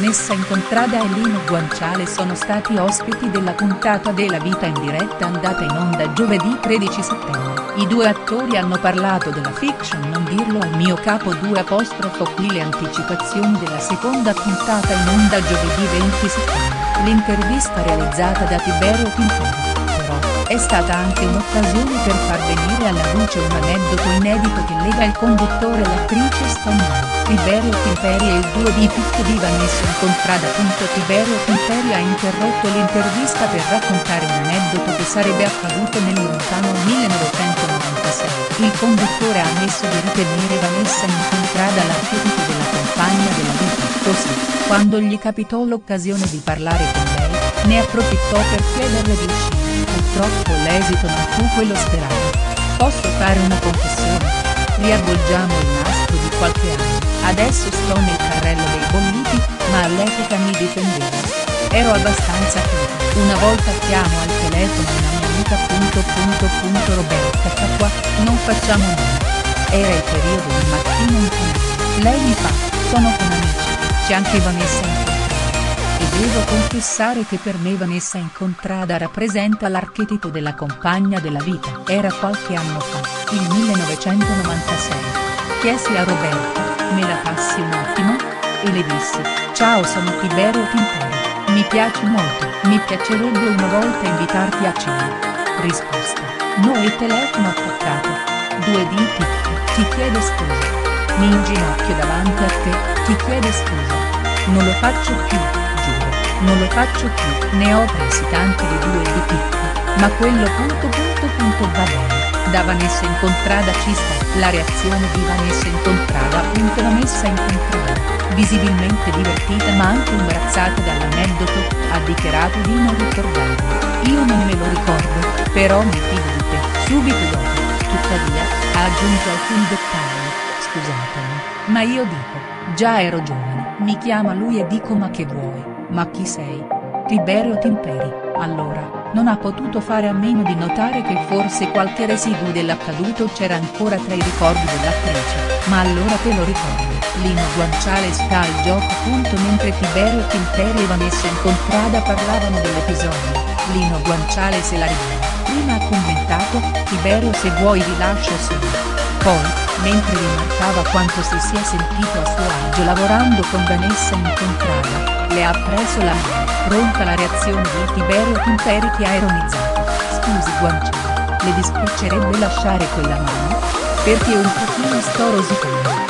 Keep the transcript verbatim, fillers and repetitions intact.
Vanessa Incontrada e Lino Guanciale sono stati ospiti della puntata della Vita in diretta andata in onda giovedì tredici settembre. I due attori hanno parlato della fiction Non dirlo al mio capo due apostrofo qui le anticipazioni della seconda puntata in onda giovedì venti settembre. L'intervista realizzata da Tiberio Timperi, però, è stata anche un'occasione per far venire alla luce un aneddoto inedito che lega il conduttore e l'attrice spagnola. Tiberio Timperi e il duo di Pic di Vanessa Incontrada. Tiberio Timperi ha interrotto l'intervista per raccontare un aneddoto che sarebbe accaduto nel lontano millenovecentonovantasei. Il conduttore ha ammesso di ritenere Vanessa Incontrada l'archetipo della compagna della vita, così, quando gli capitò l'occasione di parlare con lei, ne approfittò per chiederle di uscire. Purtroppo l'esito non fu quello sperato. Posso fare una confessione? Riavvolgiamo il nastro di qualche anno, adesso sto nel carrello dei bolliti, ma all'epoca mi difendevo. Ero abbastanza chiusa. Una volta chiamo al telefono una mia amica punto punto punto Roberta qua, non facciamo nulla. Era il periodo del mattino in cui lei mi fa, sono con amici, c'è anche Vanessa Incontrada. E devo confessare che per me Vanessa Incontrada rappresenta l'archetipo della compagna della vita. Era qualche anno fa, il millenovecentonovantasei. Chiesi a Roberta, me la passi un attimo? E le dissi, ciao sono Tiberio Timperi, mi piaci molto, mi piacerebbe una volta invitarti a cena. Risposta, no e telefono attaccato. Due diti, ti chiedo scusa. Mi inginocchio davanti a te, ti chiedo scusa. Non lo faccio più. Non lo faccio più, ne ho presi tanti di due di picco, ma quello punto punto punto va bene. Da Vanessa Incontrada ci sta, la reazione di Vanessa Incontrada appunto Vanessa Incontrada, visibilmente divertita ma anche imbarazzata dall'aneddoto, ha dichiarato di non ricordarlo. Io non me lo ricordo, però mi fido di te, subito dopo, tuttavia, ha aggiunto alcuni dettagli, scusatemi, ma io dico, già ero giovane, mi chiama lui e dico ma che vuoi? Ma chi sei? Tiberio Timperi, allora, non ha potuto fare a meno di notare che forse qualche residuo dell'accaduto c'era ancora tra i ricordi dell'attrice, ma allora te lo ricordi, Lino Guanciale sta al gioco. Punto Mentre Tiberio Timperi e Vanessa Incontrada parlavano dell'episodio, Lino Guanciale se la rivela, prima ha commentato, Tiberio se vuoi vi lascio solo. Poi, mentre rimarcava quanto si sia sentito a suo agio lavorando con Vanessa Incontrada, le ha preso la mano, pronta la reazione di Tiberio Timperi che ha ironizzato, scusi Guanciale, le dispiacerebbe lasciare quella mano? Perché un pochino sto rosicando.